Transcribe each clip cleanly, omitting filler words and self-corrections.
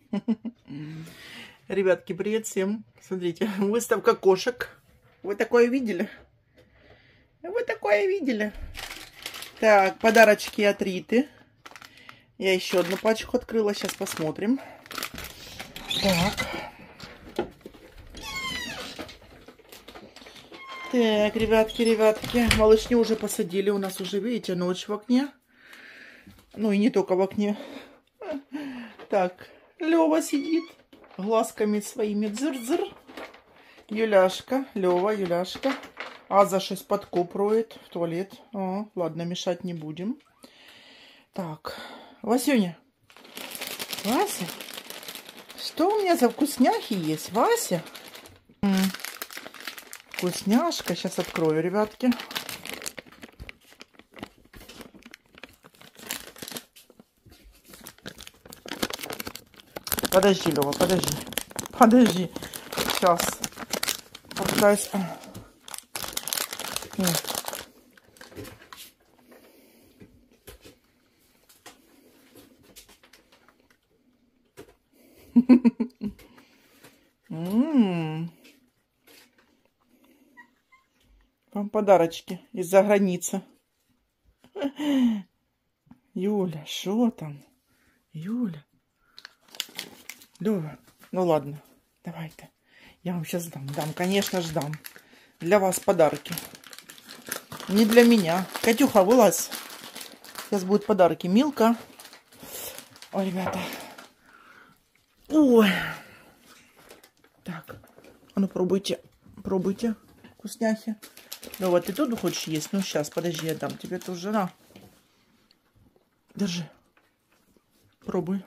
Ребятки, привет всем. Смотрите, выставка кошек. Вы такое видели? Вы такое видели? Так, подарочки от Риты. Я еще одну пачку открыла. Сейчас посмотрим. Так, ребятки. Малышню уже посадили. У нас уже, видите, ночь в окне. Ну и не только в окне. Так, Лёва сидит. Глазками своими дзыр-дзыр. Юляшка, Лёва, Юляшка. Аза щось подкопрует в туалет. Ладно, мешать не будем. Так, Васюня. Вася? Что у меня за вкусняхи есть, Вася? Вкусняшка. Сейчас открою, ребятки. Подожди, Лёва, подожди. Сейчас. Попытаюсь. Вам подарочки из-за границы. Юля, что там? Юля. Лёва, ну ладно, давай-то. Я вам сейчас дам, конечно же дам. Для вас подарки. Не для меня. Катюха, вылазь. Сейчас будут подарки. Милка. Ой, ребята. Ой. Так. А ну, пробуйте. Вкусняхи. Ну вот, ты тут хочешь есть? Ну, сейчас, подожди, я дам тебе тоже. На. Держи. Пробуй.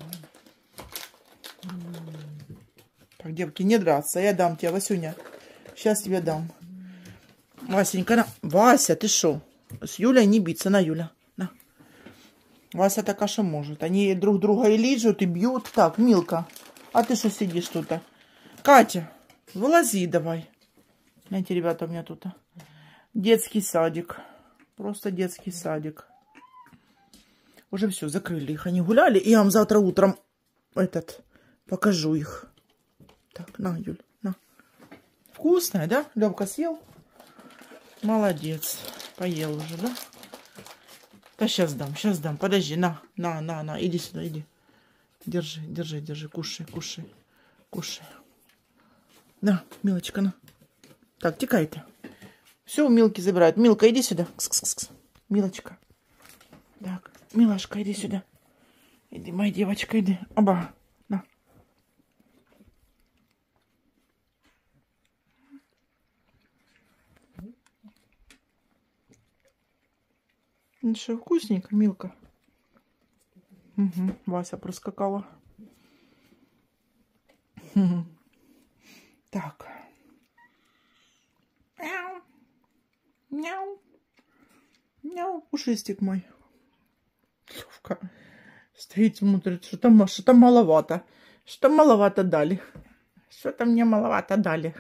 Так, девки, не драться. Я дам тебе, Васюня. Сейчас тебе дам. Васенька, на. Вася, ты шо? С Юлей не биться. На, Юля. На. Вася так что может. Они друг друга и лижут, и бьют. Так, Милка. А ты что сидишь тут? Катя, вылази давай. Знаете, ребята, у меня тут детский садик. Просто детский садик. Уже все, закрыли их. Они гуляли. И я вам завтра утром покажу их. Так, на, Юль, на. Вкусная, да? Лёвка съел? Молодец. Поел уже, да? Да сейчас дам. Подожди, на. Иди сюда, иди. Держи. Кушай. На, Милочка, на. Так, текай-то. Все у Милки забирают. Милка, иди сюда. Кс-кс-кс. Милочка. Так, Милашка, иди сюда. Иди, моя девочка, иди. Оба. На. Ну что, вкусненько, Милка? Угу, Вася проскакала. Так. Мяу. Пушистик мой. Лёвка стоит, смотрит, что-то маловато. Что маловато дали. Что-то мне маловато дали.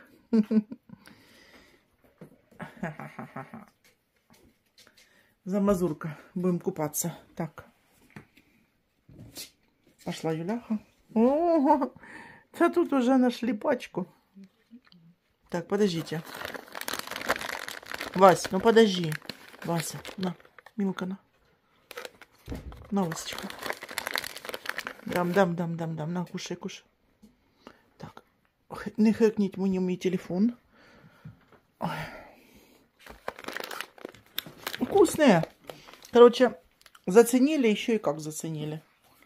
За мазурка. Будем купаться. Так. Пошла Юляха. О, да тут уже нашли пачку. Так, подождите. Вась, ну подожди. Вася, на. Милка, на. На, Васечка. Дам. На, кушай. Так. Не хэкніть мені мій телефон. Ой. Вкусные. Короче, заценили еще и как заценили.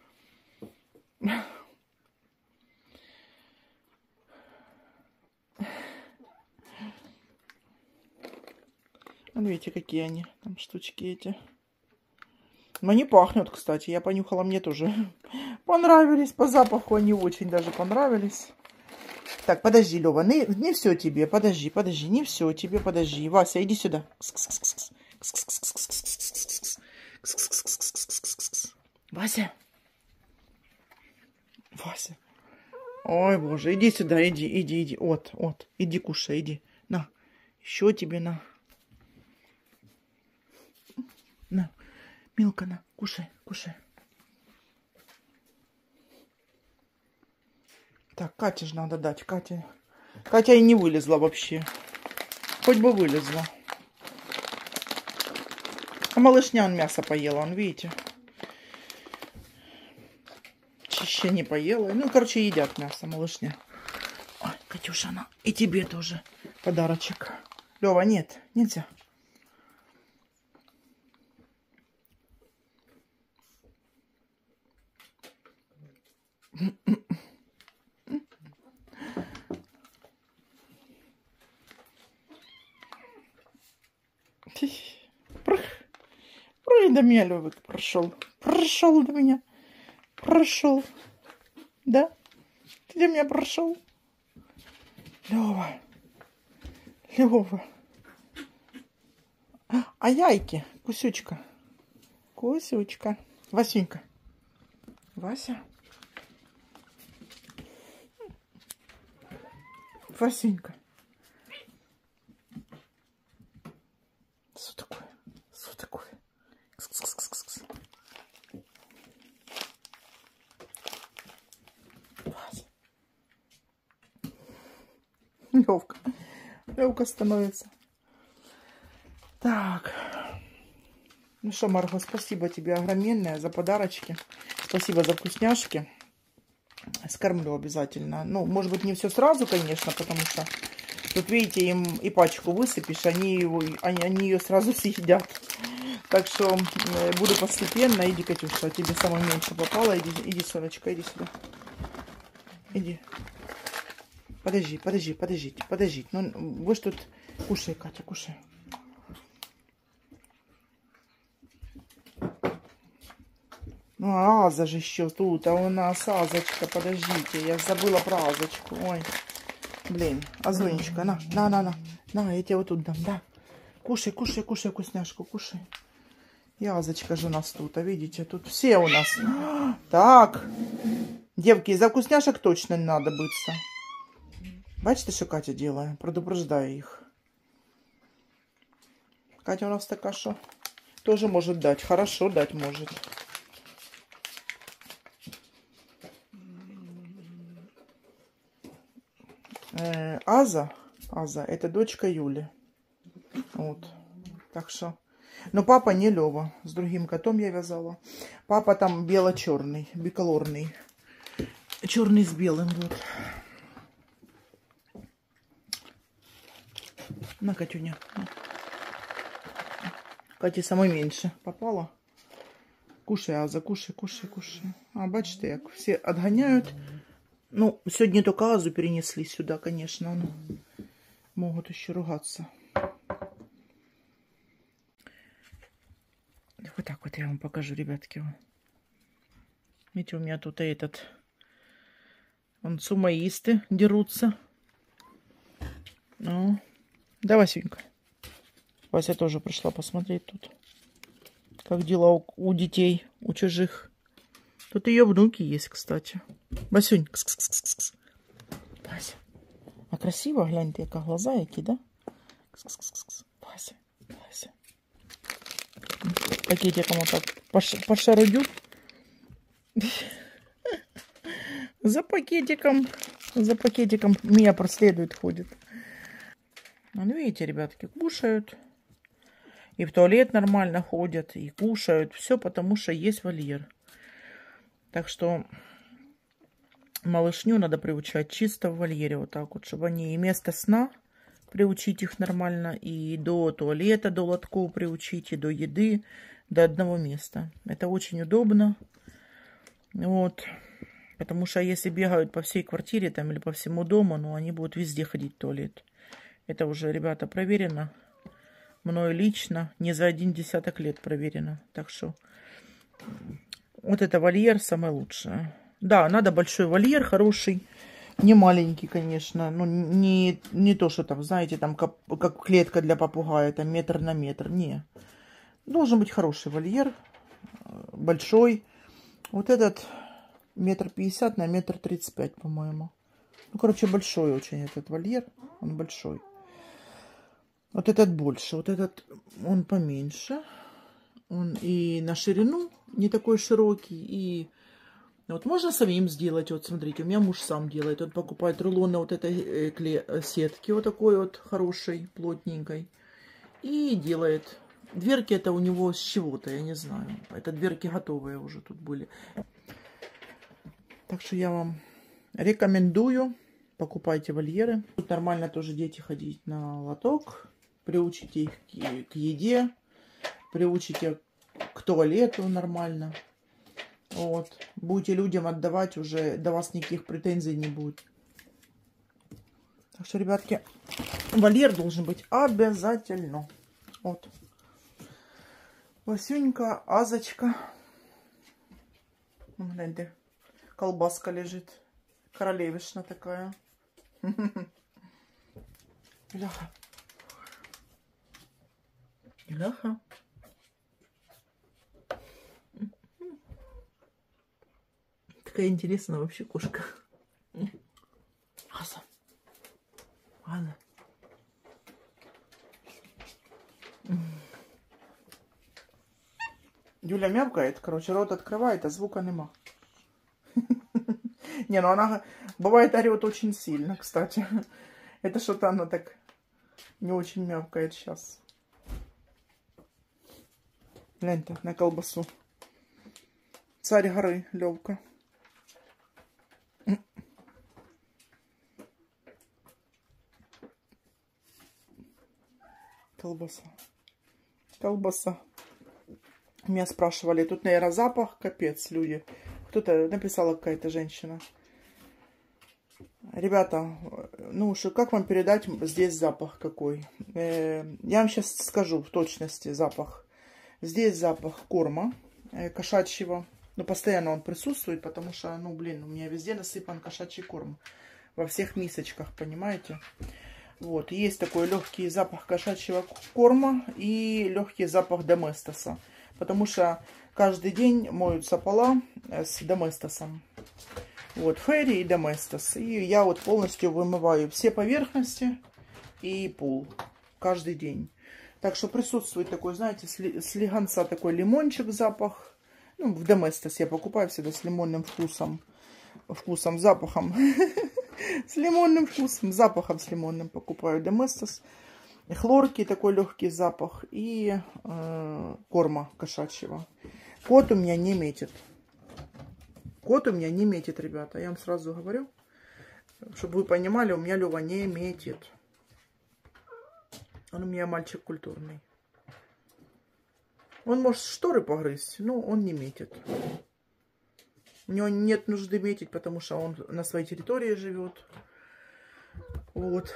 Видите, какие они там штучки эти. Но они пахнут, кстати. Я понюхала, мне тоже понравились. По запаху они очень даже понравились. Так, подожди, Лёва, не все тебе. Подожди, не все тебе, подожди. Вася, иди сюда. Вася. Ой, боже, иди сюда, иди. Вот. Иди кушай, иди. На. Еще тебе на. На. Милка, на. Кушай. Так, Кате же надо дать. Катя и не вылезла вообще. Хоть бы вылезла. А малышня он мясо поела, он, видите. Чище не поела. Ну, короче, едят мясо, малышня. Ой, Катюша, на. И тебе тоже подарочек. Лёва, нет, нельзя. Прыгай до меня, Лёвик, прошел. Прошел до меня. Прошел. Да? Ты до меня прошел? Лёва. Лёва. А яйки? Кусючка. Кусючка. Васенька. Вася. Васенька. Что такое? Что такое? Кс-кс-кс-кс-кс. Вася. Лёвка становится. Так. Ну что, Марго, спасибо тебе огроменное за подарочки. Спасибо за вкусняшки. Скормлю обязательно. Ну, может быть, не все сразу, конечно, потому что тут, видите, им и пачку высыпешь, они ее сразу съедят. Так что буду постепенно. Иди, Катюша, тебе самое меньше попало. Иди, Сонечка, иди сюда. Иди. Подождите. Ну, вы ж тут... Кушай, Катя, кушай. Ну, Аза же еще тут, а у нас Азочка, подождите, я забыла про Азочку, ой, блин, Азонечка, на, я тебе вот тут дам, да, кушай, вкусняшку, кушай, и Азочка же у нас тут, а видите, тут все у нас, так, девки, за вкусняшек точно не надо быться, бачите, что Катя делает, предупреждаю их, Катя у нас такая, что тоже может дать, хорошо дать может. Аза это дочка Юли. Вот. Так что. Но папа не Лёва. С другим котом я вязала. Папа там бело-черный, биколорный. Черный с белым. Вот. На, Катюня. Кате самое меньше попало. Кушай, Аза, кушай. А бачите, як все отгоняют. Ну, сегодня только Азу перенесли сюда, конечно. Ну, могут еще ругаться. Вот так вот я вам покажу, ребятки. Видите, у меня тут вон сумоисты дерутся. Ну, да, Васенька. Вася тоже пришла посмотреть тут, как дела у детей, у чужих. Тут ее внуки есть, кстати. Васюнь, кс-кс-кс-кс. Вася. А красиво, гляньте, яка глаза які, да? Кс-кс-кс-кс. Вася. Пакетиком вот так пошарудю. За пакетиком меня проследует, ходит. Ну, видите, ребятки, кушают. И в туалет нормально ходят, и кушают. Все потому, что есть вольер. Так что малышню надо приучать чисто в вольере. Вот так вот, чтобы они и место сна приучить их нормально, и до туалета, до лотков приучить, и до еды, до одного места. Это очень удобно. Вот. Потому что если бегают по всей квартире там или по всему дому, ну, они будут везде ходить в туалет. Это уже, ребята, проверено. Мною лично. Не за 10 лет проверено. Так что вот это вольер самое лучшее. Да, надо большой вольер, хороший. Не маленький, конечно. Ну, не то, что там, знаете, там как клетка для попугая, там метр на метр. Не. Должен быть хороший вольер. Большой. Вот этот 1,50 на 1,35 м, по-моему. Ну, короче, большой очень этот вольер. Он большой. Вот этот больше. Вот этот он поменьше. Он и на ширину не такой широкий, и Вот можно самим сделать. Вот смотрите, у меня муж сам делает. Он покупает рулоны вот этой сетки, вот такой вот хорошей, плотненькой. И делает. Дверки это у него с чего-то, я не знаю. Это дверки готовые уже тут были. Так что я вам рекомендую. Покупайте вольеры. Тут нормально тоже дети ходить на лоток. Приучите их к еде. Приучите к туалету нормально. Вот. Будете людям отдавать, уже до вас никаких претензий не будет. Так что, ребятки, вольер должен быть обязательно. Вот. Васюнька, Азочка. Гляньте, колбаска лежит. Королевишна такая. Ляха. Ляха. Такая интересная вообще кошка. Аза. Аза. Юля мявкает, короче, рот открывает, а звука нема. Не, ну она бывает орет очень сильно, кстати. Это что-то она так не очень мявкает сейчас. Гляньте на колбасу. Царь горы, Левка. Колбаса. Колбаса. Меня спрашивали, тут, наверное, запах, капец, люди. Кто-то написала, какая-то женщина. Ребята, ну что, как вам передать здесь запах какой? Я вам сейчас скажу в точности запах. Здесь запах корма кошачьего. Ну, постоянно он присутствует, потому что, ну, блин, у меня везде насыпан кошачий корм. Во всех мисочках, понимаете? Вот, есть такой легкий запах кошачьего корма и легкий запах доместоса. Потому что каждый день моются пола с доместосом. Вот, фейри и доместос. И я вот полностью вымываю все поверхности и пол каждый день. Так что присутствует такой, знаете, слегонца такой лимончик запах. Ну, в доместос я покупаю всегда с лимонным вкусом. Запахом. С лимонным вкусом, запахом с лимонным покупаю доместос. Хлорки такой легкий запах и корма кошачьего. Кот у меня не метит. Кот у меня не метит, ребята. Я вам сразу говорю, чтобы вы понимали, у меня Лева не метит. Он у меня мальчик культурный. Он может шторы погрызть, но он не метит. У него нет нужды метить, потому что он на своей территории живет. Вот.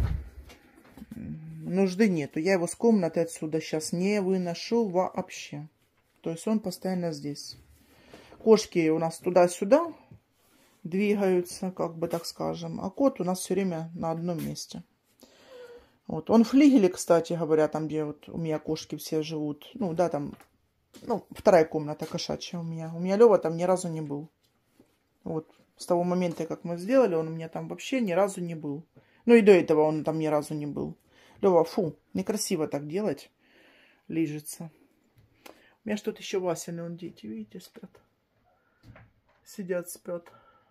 Нужды нету. Я его с комнаты отсюда сейчас не выношу вообще. То есть он постоянно здесь. Кошки у нас туда-сюда двигаются, как бы так скажем. А кот у нас все время на одном месте. Вот. Он в флигеле, кстати говоря, там, где вот у меня кошки все живут. Ну, да, там, ну, вторая комната кошачья у меня. У меня Лева там ни разу не был. Вот. С того момента, как мы сделали, он у меня там вообще ни разу не был. Ну, и до этого он там ни разу не был. Лева, фу, некрасиво так делать. Лижется. У меня что-то еще Васины, он дети, видите, спят. Сидят, спят.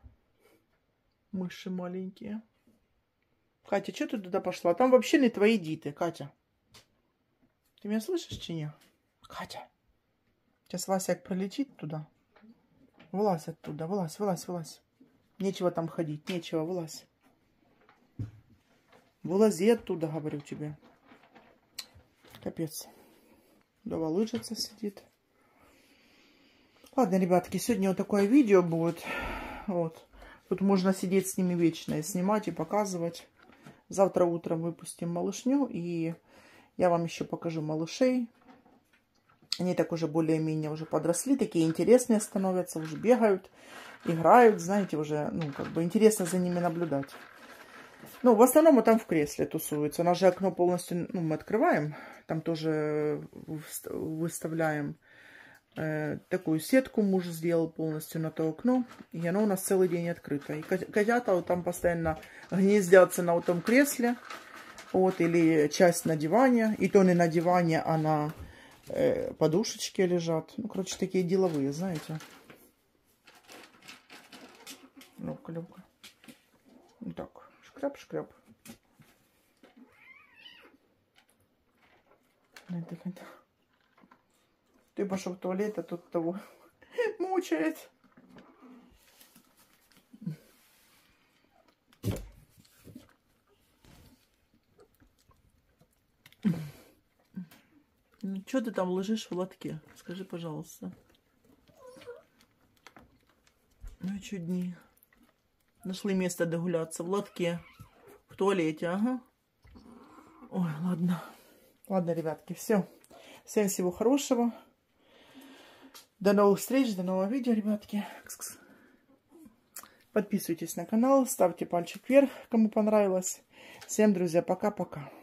Мыши маленькие. Катя, что ты туда пошла? Там вообще не твои диты, Катя. Ты меня слышишь, чи не? Катя. Сейчас Васяк пролетит туда. Вылазь оттуда, вылазь, вылазь, вылазь. Нечего там ходить, нечего, вылазь. Вылази оттуда, говорю тебе. Капец. Лёва лыжится, сидит. Ладно, ребятки, сегодня вот такое видео будет. Вот. Тут можно сидеть с ними вечно и снимать, и показывать. Завтра утром выпустим малышню, и я вам еще покажу малышей. Они так уже более-менее уже подросли, такие интересные становятся, уже бегают, играют, знаете, уже, ну, как бы интересно за ними наблюдать. Ну, в основном вот там в кресле тусуются. У нас же окно полностью, ну, мы открываем, там тоже выставляем такую сетку муж сделал полностью на то окно, и оно у нас целый день открыто. И котята вот там постоянно гнездятся на вот том кресле, вот, или часть на диване, и то не на диване, а на подушечке лежат. Ну, короче, такие деловые, знаете. Лёвка, Лёвка. Вот так. Шкряб-шкряб. Ты пошел в туалет, а тут того мучает. Ну, что ты там лежишь в лотке? Скажи, пожалуйста. Ну, чудни. Нашли место догуляться в лотке. В туалете, ага. Ой, ладно. Ладно, ребятки, все. Всем всего хорошего. До новых встреч, до нового видео, ребятки. Подписывайтесь на канал, ставьте пальчик вверх, кому понравилось. Всем, друзья, пока-пока.